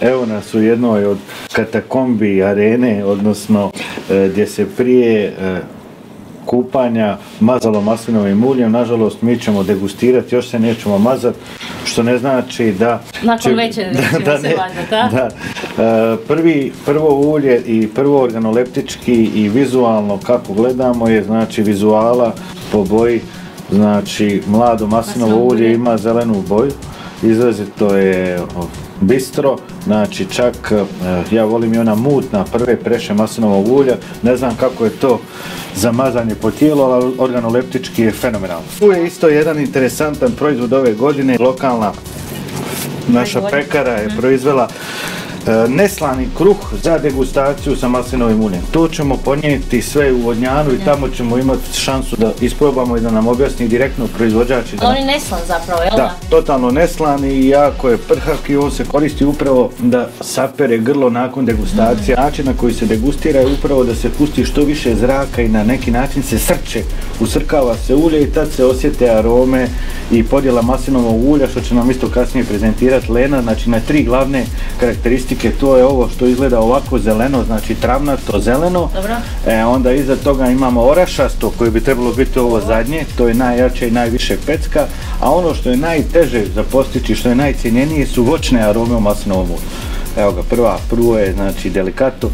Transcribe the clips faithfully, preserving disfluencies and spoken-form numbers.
Evo nas u jednoj od katakombi arene, odnosno gdje se prije kupanja mazalo maslinovim uljem. Nažalost, mi ćemo degustirati, još se nećemo mazati, što ne znači da... Nakon večere nećemo da, se mazati, a? Da. Prvi, prvo ulje i prvo organoleptički i vizualno kako gledamo je, znači, vizuala po boji, znači, mlado maslinovo ulje ima zelenu boju, izrazito je bistro, znači čak ja volim i ona mutna prve preše maslinovog ulja, ne znam kako je to za mazanje po tijelu, ali organoleptički je fenomenalno. Tu je isto jedan interesantan proizvod ove godine, lokalna naša pekara je proizvela neslani kruh za degustaciju sa maslinovim uljem. To ćemo ponijeti sve u Vodnjanu i tamo ćemo imati šansu da isprobamo i da nam objasni direktno proizvođač. On je neslan zapravo, jel da? Da, totalno neslan i jako je prhak i on se koristi upravo da sapere grlo nakon degustacije. Način na koji se degustira je upravo da se pusti što više zraka i na neki način se srče, usrkava se ulje i tad se osjete arome i podjela maslinovog ulja, što će nam isto kasnije prezentirati Lena, znači na tri glavne karakteristike. To je ovo što izgleda ovako zeleno, znači travnato zeleno. Dobro. E, onda iza toga imamo orašasto koje bi trebalo biti ovo zadnje, to je najjače i najviše pecka, a ono što je najteže za postići, što je najcijenjenije su voćne arome u maslinovom ulju. Evo ga, prva, prvo je znači delikato.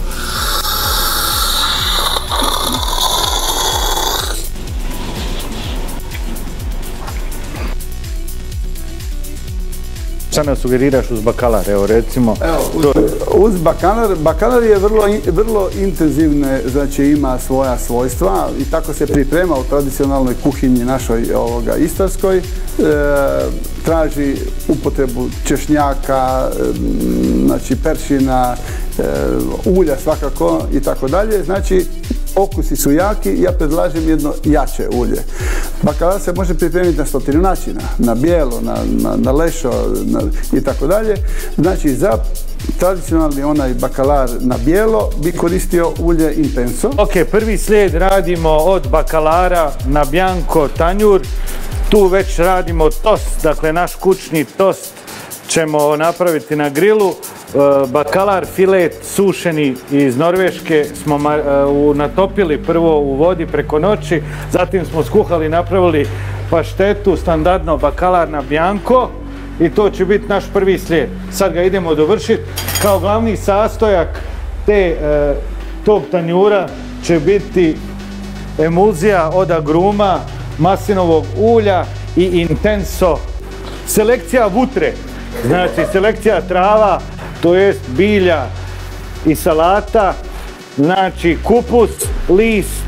Šta nas sugeriraš uz bakalar, evo recimo? Evo, uz, uz bakalar, bakalar je vrlo, vrlo intenzivne, znači ima svoja svojstva i tako se priprema u tradicionalnoj kuhinji našoj ovoga istarskoj. E, traži upotrebu češnjaka, e, znači peršina, e, ulja svakako i tako dalje. Znači, okusi su jaki, ja predlažem jedno jače ulje. Bakalar se može pripremiti na stotinu načina, na bijelo, na, na, na lešo na, i tako dalje. Znači, za tradicionalni onaj bakalar na bijelo bi koristio ulje Intenso. Ok, prvi slijed radimo od bakalara na bianco tanjur. Tu već radimo tost, dakle naš kućni tost ćemo napraviti na grilu. Bakalar filet sušeni iz Norveške smo natopili prvo u vodi preko noći, zatim smo skuhali i napravili paštetu, standardno bakalar na bianco i to će biti naš prvi slijed. Sad ga idemo dovršiti. Kao glavni sastojak te, tog tanjura će biti emulzija od agruma, maslinovog ulja i Intenso. Selekcija vutre, znači selekcija trava, to jest bilja i salata, znači kupus, list,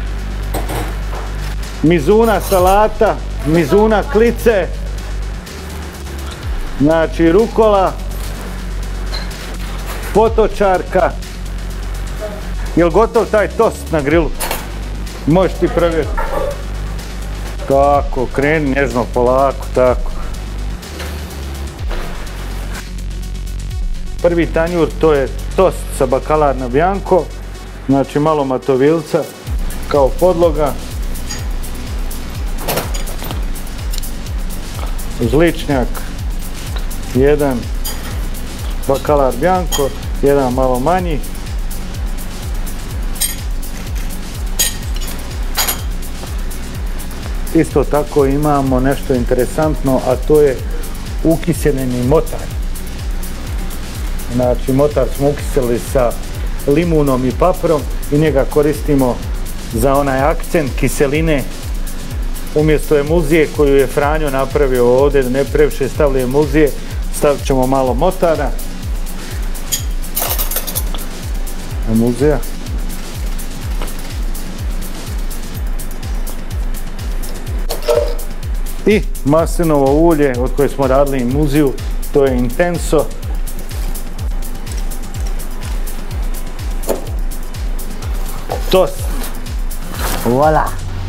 mizuna salata, mizuna klice, znači rukola, potočarka. Jel gotov taj tost na grilu? Možeš ti provjeriti. Kako, kreni nježno, polako, tako. Prvi tanjur to je tost sa bakalar na bianco, znači malo matovilca kao podloga. Zličnjak, jedan bakalar bianco, jedan malo manji. Isto tako imamo nešto interesantno, a to je ukiseljeni motar. Znači motar smo ukiseli sa limunom i paprom i njega koristimo za onaj akcent kiseline umjesto emulzije koju je Franjo napravio ovdje, da ne previše stavili emulzije, stavit ćemo malo motara. Emulzija. I maslinovo ulje od koje smo radili emulziju, to je Intenso. Tost. Voila!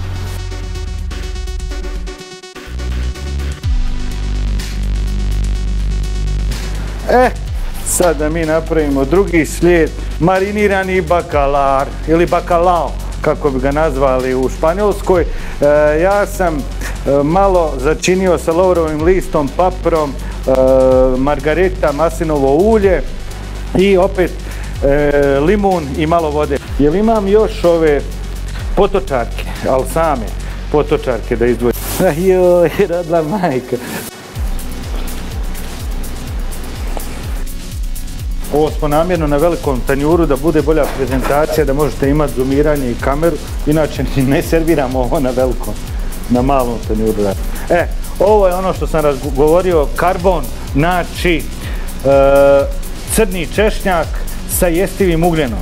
E, sad da mi napravimo drugi slijed, marinirani bakalar ili bakalao, kako bi ga nazvali u Španjolskoj. E, ja sam e, malo začinio sa lavrovim listom, paprom, e, margarita, maslinovo ulje, i opet e, limun i malo vode. Jer imam još ove potočarke, ali same potočarke da izdvojim. Joj, radla majka. Ovo smo namjerno na velikom tanjuru da bude bolja prezentacija, da možete imati zoomiranje i kameru. Inače ne serviramo ovo na velikom, na malom tanjuru. E, ovo je ono što sam govorio, karbon, znači e, crni češnjak sa jestivim ugljenom.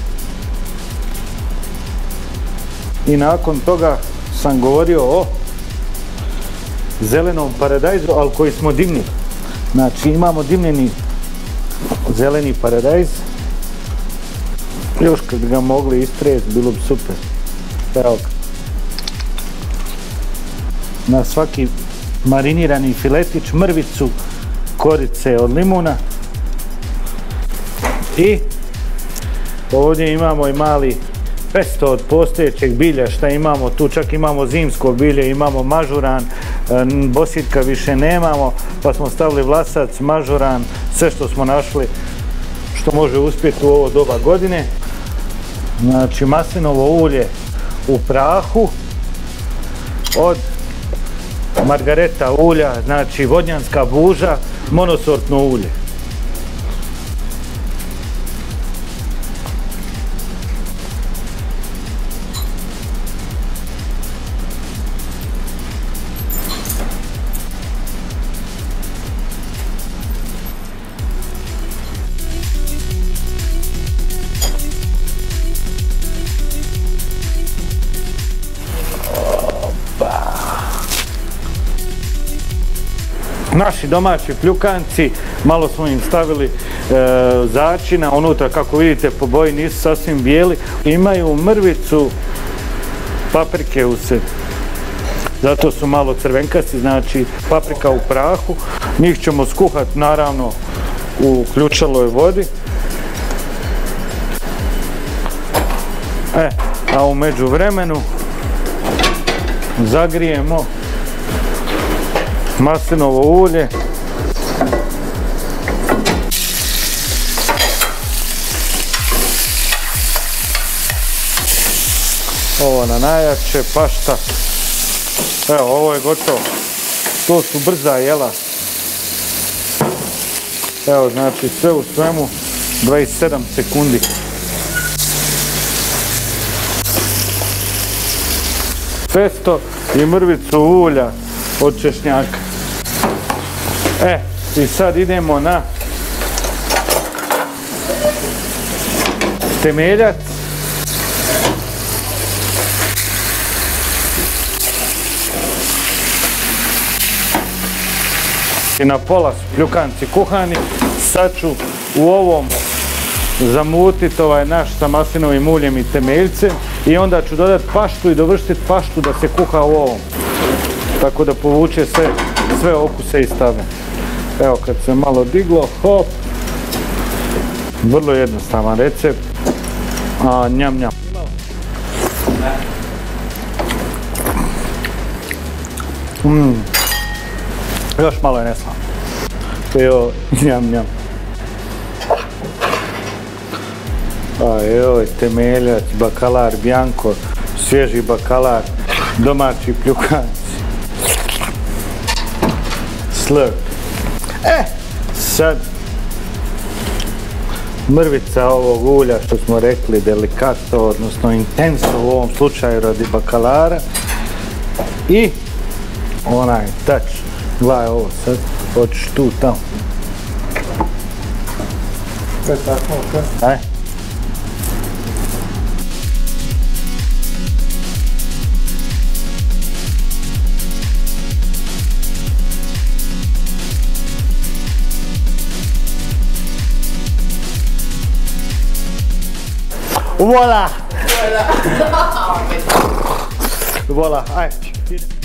I nakon toga sam govorio o zelenom paradajzu, ali koji smo dimnili. Znači imamo dimljeni zeleni paradajz. Još kad bi ga mogli istresti, bilo bi super. Evo ga. Na svaki marinirani filetić mrvicu korice od limuna. I ovdje imamo i mali pesto od postojećeg bilja. Šta imamo? Tu čak imamo zimsko bilje, imamo mažuran, bositka više nemamo, pa smo stavili vlasac, mažuran, sve što smo našli što može uspjeti u ovo doba godine. Znači maslinovo ulje u prahu od margareta ulja, znači vodnjanska buža, monosortno ulje. Naši domaći pljukanci, malo smo im stavili e, začina, unutra kako vidite po boji nisu sasvim bijeli, imaju mrvicu paprike u sebi, zato su malo crvenkasti, znači paprika u prahu, njih ćemo skuhati naravno u ključaloj vodi. E, a u međuvremenu zagrijemo maslinovo ulje. Ovo na najjače, pašta. Evo, ovo je gotovo. To su brza jela. Evo, znači sve u svemu dvadeset sedam sekundi. Pesto i mrvicu ulja od češnjaka. E, i sad idemo na temeljac. I na pola su pljukanci kuhani. Sad ću u ovom zamutiti ovaj naš sa maslinovim uljem i temeljcem i onda ću dodati paštu i dovršiti paštu da se kuha u ovom. Tako da povuče sve, sve okuse i stave. Evo kad se malo diglo, hop. Vrlo jednostavan recept. A, njam njam. Mm. Još malo je neslan. Evo, njam njam. A evo, temeljac, bakalar bianco, svježi bakalar, domaći pljukanci. Slurp. E, sad mrvica ovog ulja što smo rekli delikato, odnosno intenso u ovom slučaju radi bakalara i onaj touch. Gledaj ovo sad, hoćeš tu tamo. Sve tako, ok? Aj. Voilà! Voilà! Voilà, ajde.